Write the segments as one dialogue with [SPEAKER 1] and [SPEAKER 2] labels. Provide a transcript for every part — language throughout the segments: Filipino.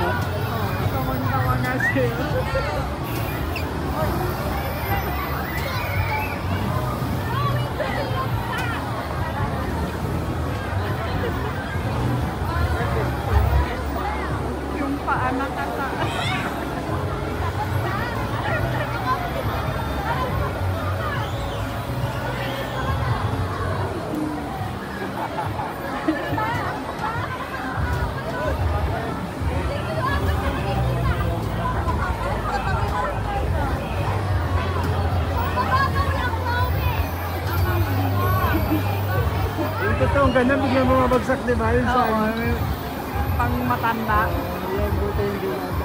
[SPEAKER 1] Tawan-tawa nga siya. Yung paa nakataas.
[SPEAKER 2] Totoong ganyan, biglang bumabagsak, di ba? Yun sa
[SPEAKER 1] Pang matanda.
[SPEAKER 2] yan, buti hindi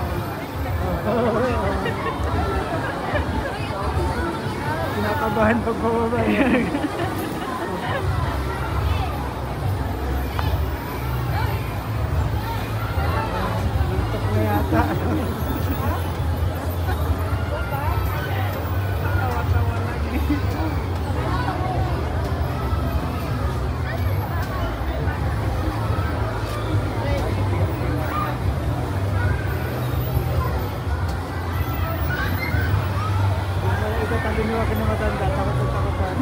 [SPEAKER 2] kinakabahan pag bumaba. Luntok na yata.
[SPEAKER 1] Tawa-tawa lagi.
[SPEAKER 2] Ito taliniwa ka na matanda, takot na takot pa.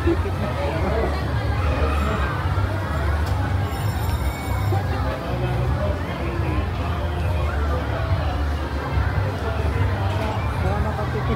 [SPEAKER 2] Wala nakapikit.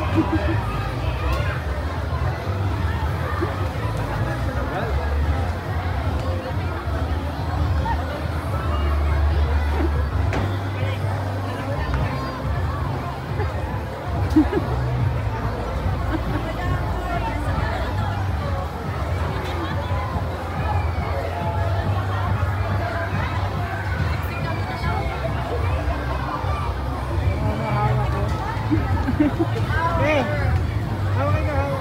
[SPEAKER 2] Eh, hawak ka, hawak.